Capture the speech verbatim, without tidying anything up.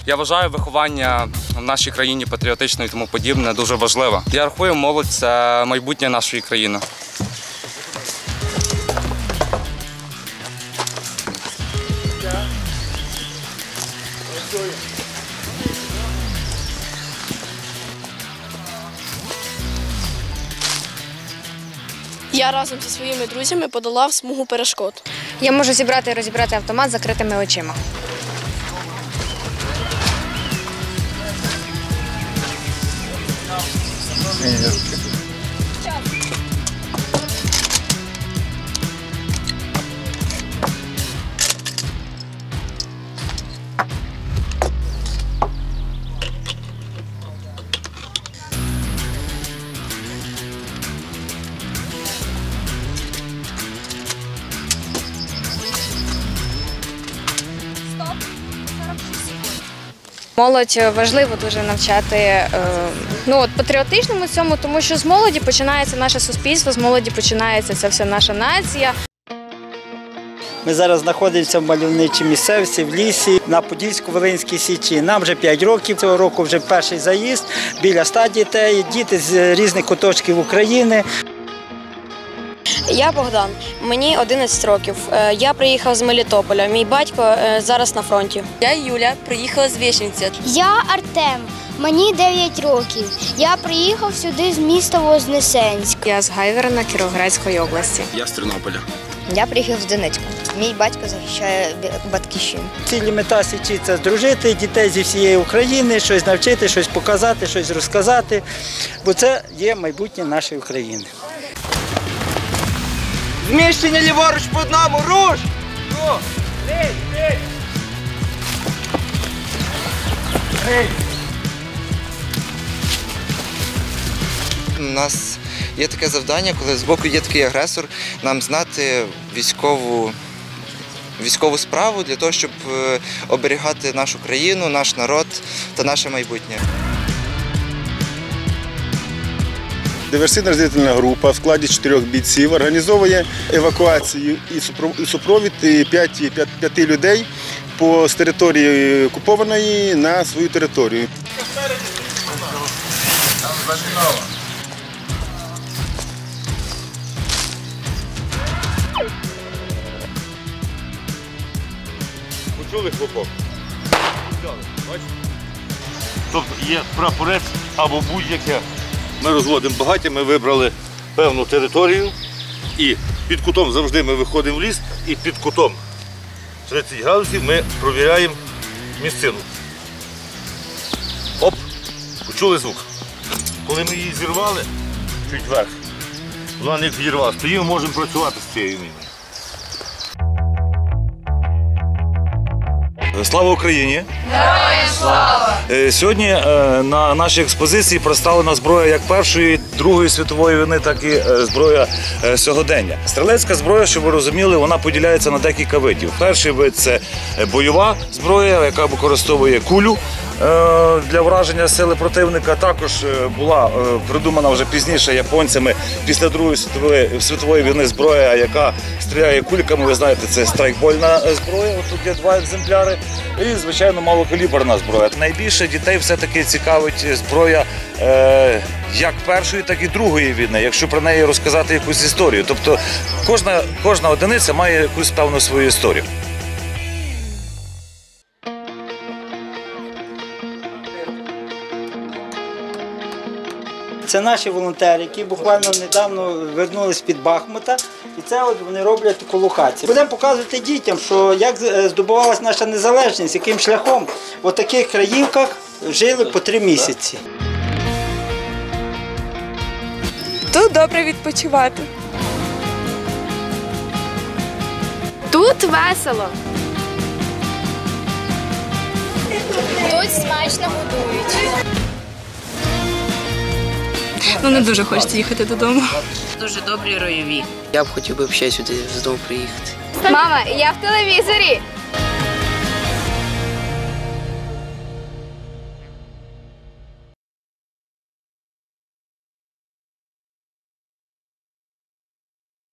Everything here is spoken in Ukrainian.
Я вважаю, виховання в нашій країні патріотичне і тому подібне дуже важливо. Я рахую, молодь – це майбутнє нашої країни. Я разом зі своїми друзями подолав смугу перешкод. Я можу зібрати і розібрати автомат з закритими очима. Молодь важливо дуже навчати е, ну, от, патріотичному цьому, тому що з молоді починається наше суспільство, з молоді починається ця вся наша нація. Ми зараз знаходимося в мальовничій місцевості, в лісі, на Подільсько-Волинській Січі. Нам вже п'ять років, цього року вже перший заїзд, біля ста дітей, діти з різних куточків України. Я Богдан, мені одинадцять років. Я приїхав з Мелітополя, мій батько зараз на фронті. Я Юля, приїхала з Вєшнівця. Я Артем, мені дев'ять років. Я приїхав сюди з міста Вознесенськ. Я з Гайворона, Кіровоградської області. Я з Тернополя. Я приїхав з Донецька. Мій батько захищає батьківщину. Цілі мета Січі – це здружити дітей зі всієї України, щось навчити, щось показати, щось розказати, бо це є майбутнє нашої України. Зміщення ліворуч по одному, руш! Ну! Рей, рей! Рей! У нас є таке завдання, коли з боку є такий агресор, нам знати військову, військову справу для того, щоб оберігати нашу країну, наш народ та наше майбутнє. Диверсійно-розвідувальна група в складі чотирьох бійців організовує евакуацію і супровід п'яти людей з території окупованої на свою територію. Почули, хлопок? Тобто є прапорець або будь-яке. Ми розводимо багаття, ми вибрали певну територію і під кутом завжди ми виходимо в ліс і під кутом тридцять градусів ми провіряємо місцину. Оп, почули звук. Коли ми її зірвали, чуть вверх, вона не відірвалася, тоді ми можемо працювати з цією міною. Слава Україні! Героям слава! Сьогодні на нашій експозиції представлена зброя як Першої, Другої світової війни, так і зброя сьогодення. Стрілецька зброя, щоб ви розуміли, вона поділяється на декілька видів. Перший вид – це бойова зброя, яка використовує кулю для враження сили противника. Також була придумана вже пізніше японцями після Другої світової війни зброя, яка стріляє кульками. Ви знаєте, це страйкбольна зброя, тут є два екземпляри. І, звичайно, малокаліберна зброя. Найбільше дітей все-таки цікавить зброя е, як Першої, так і Другої війни, якщо про неї розказати якусь історію. Тобто кожна, кожна одиниця має якусь певну свою історію. Це наші волонтери, які буквально недавно вернулись під Бахмута, і це от вони роблять таку локацію. Будемо показувати дітям, що як здобувалася наша незалежність, яким шляхом в таких краївках жили по три місяці. Тут добре відпочивати. Тут весело. Тут смачно годують. Ну, не дуже хочеться їхати додому. Дуже добрі ройові. Я б хотів би ще сюди знову приїхати. Мама, я в телевізорі.